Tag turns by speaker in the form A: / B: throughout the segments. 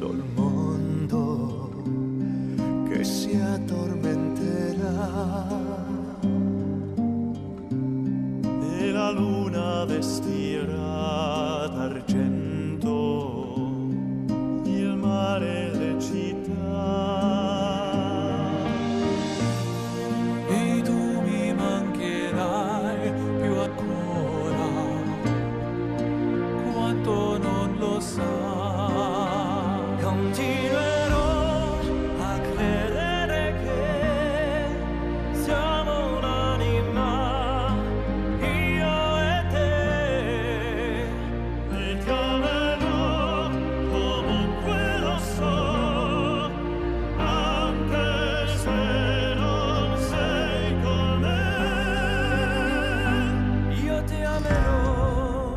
A: sul mondo che si addormenterà e la luna vestirà d'argento il mare e le città. E tu mi mancherai più ancora, quanto non lo sai. Continuerò a credere che siamo un'anima, io e te, e ti amerò comunque lo so, anche se non sei con me, io ti amerò.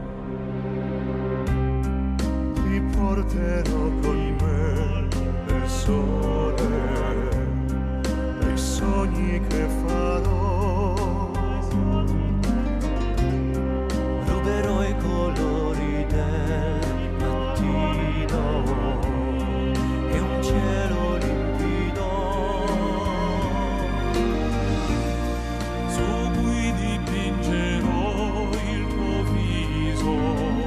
A: Ti porterò con me nel sole, nei sogni che farò. Ruberò i colori del mattino e un cielo limpido su cui dipingerò il tuo viso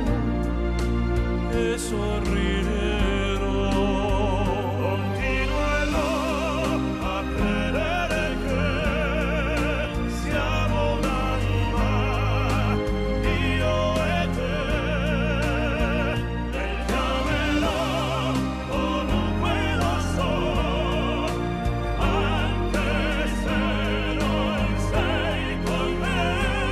A: e sorriderò. Continuerò a credere che siamo un'anima, io e te, e ti amerò comunque lo so, anche se non sei con me.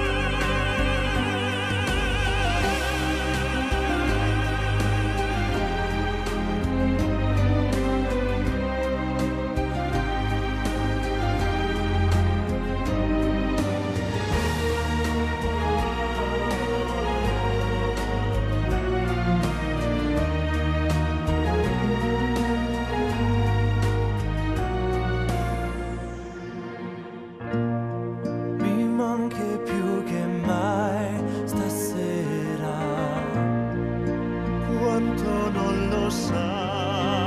A: Mi manchi più che mai stasera, quanto non lo sai.